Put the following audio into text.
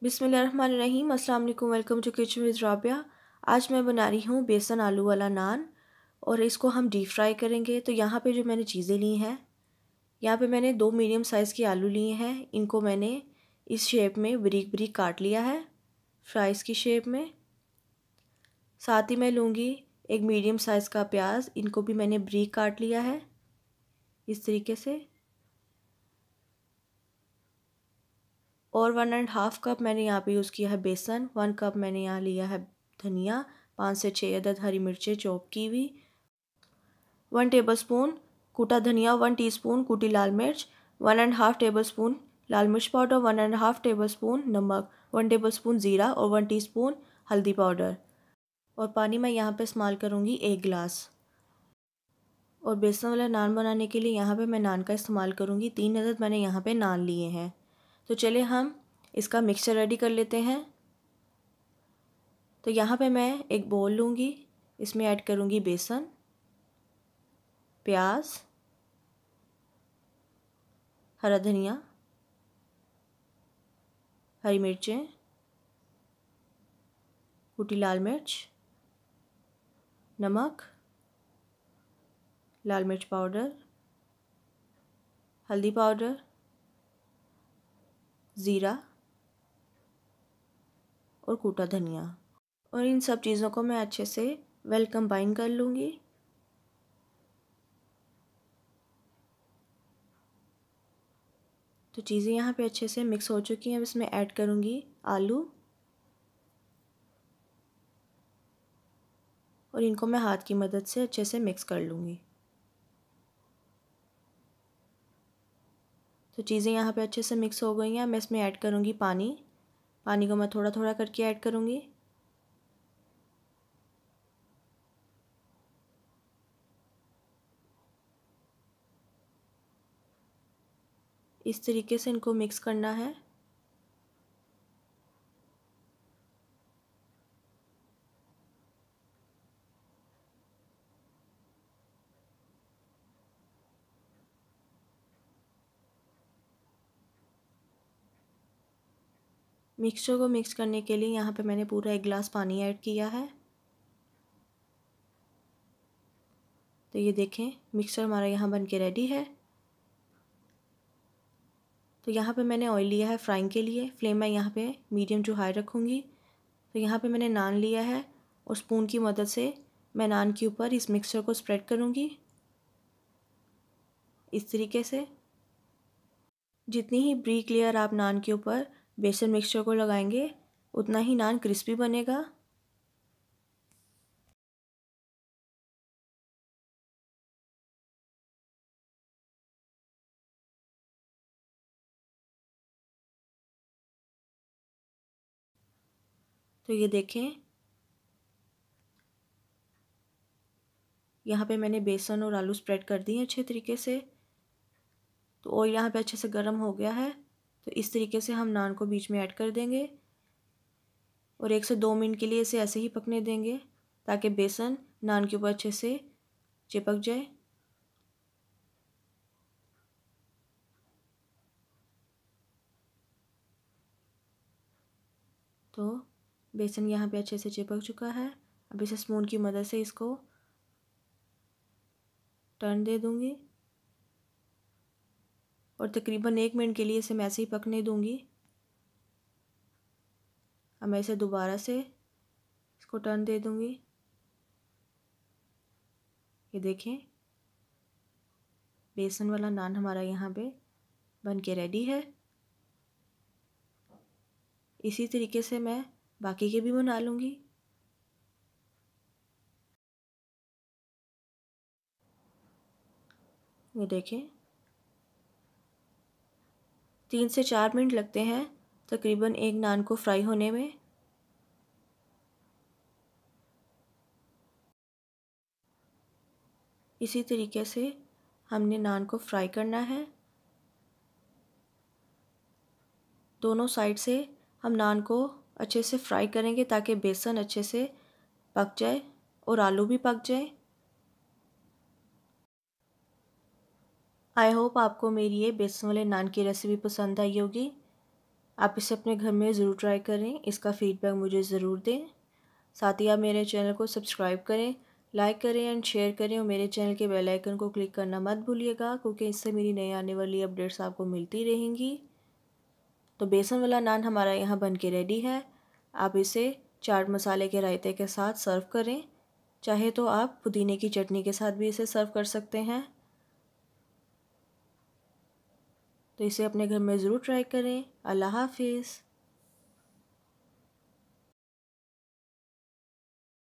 बिस्मिल्लाहिर्रहमानिर्रहीम। अस्सलाम वालेकुम। Welcome to kitchen with Rabia. आज मैं बना रही हूँ बेसन आलू वाला नान और इसको हम डीप फ्राई करेंगे। तो यहाँ पे जो मैंने चीज़ें ली हैं, यहाँ पे मैंने 2 मीडियम साइज़ के आलू लिए हैं। इनको मैंने इस शेप में बारीक बारीक काट लिया है, फ्राइज़ की शेप में। साथ ही मैं लूँगी एक मीडियम साइज़ का प्याज, इनको भी मैंने बारीक काट लिया है इस तरीके से। और 1.5 कप मैंने यहाँ पे यूज़ किया है बेसन। 1 कप मैंने यहाँ लिया है धनिया, 5 से 6 अदद हरी मिर्चें चॉप की हुई, 1 टेबलस्पून कूटा धनिया, 1 टीस्पून कूटी लाल मिर्च, 1.5 टेबलस्पून लाल मिर्च पाउडर, 1.5 टेबलस्पून नमक, 1 टेबलस्पून ज़ीरा और 1 टीस्पून हल्दी पाउडर। और पानी मैं यहाँ पे इस्तेमाल करूँगी 1 गिलास। और बेसन वाला नान बनाने के लिए यहाँ पे मैं नान का इस्तेमाल करूँगी। 3 अदद मैंने यहाँ पे नान लिए हैं। तो चलिए हम इसका मिक्सचर रेडी कर लेते हैं। तो यहाँ पे मैं एक बोल लूँगी, इसमें ऐड करूँगी बेसन, प्याज, हरा धनिया, हरी मिर्चें, कुटी लाल मिर्च, नमक, लाल मिर्च पाउडर, हल्दी पाउडर, ज़ीरा और कूटा धनिया। और इन सब चीज़ों को मैं अच्छे से वेल कंबाइन कर लूँगी। तो चीज़ें यहाँ पे अच्छे से मिक्स हो चुकी हैं। अब इसमें ऐड करूँगी आलू और इनको मैं हाथ की मदद से अच्छे से मिक्स कर लूँगी। तो चीज़ें यहाँ पे अच्छे से मिक्स हो गई हैं। मैं इसमें ऐड करूँगी पानी। पानी को मैं थोड़ा थोड़ा करके ऐड करूँगी। इस तरीके से इनको मिक्स करना है। मिक्सचर को मिक्स करने के लिए यहाँ पे मैंने पूरा 1 गिलास पानी ऐड किया है। तो ये देखें मिक्सचर हमारा यहाँ बन के रेडी है। तो यहाँ पे मैंने ऑयल लिया है फ्राइंग के लिए। फ्लेम मैं यहाँ पे मीडियम टू हाई रखूँगी। तो यहाँ पे मैंने नान लिया है और स्पून की मदद से मैं नान के ऊपर इस मिक्सचर को स्प्रेड करूँगी इस तरीके से। जितनी ही ब्रीक लेयर आप नान के ऊपर बेसन मिक्सचर को लगाएंगे उतना ही नान क्रिस्पी बनेगा। तो ये देखें यहाँ पे मैंने बेसन और आलू स्प्रेड कर दिए अच्छे तरीके से। तो ऑयल यहाँ पे अच्छे से गर्म हो गया है। तो इस तरीके से हम नान को बीच में ऐड कर देंगे और 1 से 2 मिनट के लिए इसे ऐसे ही पकने देंगे ताकि बेसन नान के ऊपर अच्छे से चिपक जाए। तो बेसन यहाँ पे अच्छे से चिपक चुका है। अब इसे स्पून की मदद से इसको टर्न दे दूँगी और तकरीबन 1 मिनट के लिए इसे मैं ऐसे ही पकने दूँगी। अब मैं इसे दोबारा से इसको टर्न दे दूँगी। ये देखें बेसन वाला नान हमारा यहाँ पे बन के रेडी है। इसी तरीके से मैं बाकी के भी बना लूँगी। ये देखें 3 से 4 मिनट लगते हैं तकरीबन एक नान को फ्राई होने में। इसी तरीके से हमने नान को फ्राई करना है। दोनों साइड से हम नान को अच्छे से फ्राई करेंगे ताकि बेसन अच्छे से पक जाए और आलू भी पक जाए। आई होप आपको मेरी ये बेसन वाले नान की रेसिपी पसंद आई होगी। आप इसे अपने घर में ज़रूर ट्राई करें, इसका फ़ीडबैक मुझे ज़रूर दें। साथ ही आप मेरे चैनल को सब्सक्राइब करें, लाइक करें एंड शेयर करें और मेरे चैनल के बेल आइकन को क्लिक करना मत भूलिएगा, क्योंकि इससे मेरी नई आने वाली अपडेट्स आपको मिलती रहेंगी। तो बेसन वाला नान हमारा यहाँ बन के रेडी है। आप इसे चाट मसाले के रायते के साथ सर्व करें। चाहे तो आप पुदीने की चटनी के साथ भी इसे सर्व कर सकते हैं। तो इसे अपने घर में ज़रूर ट्राई करें। अल्लाह हाफिज़।